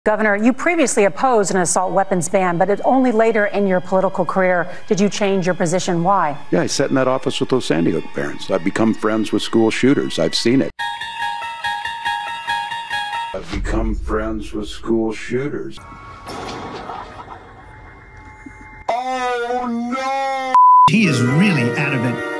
Governor, you previously opposed an assault weapons ban, but it only later in your political career did you change your position. Why? Yeah, I sat in that office with those Sandy Hook parents. I've become friends with school shooters. I've seen it. I've become friends with school shooters. Oh, no! He is really out of it.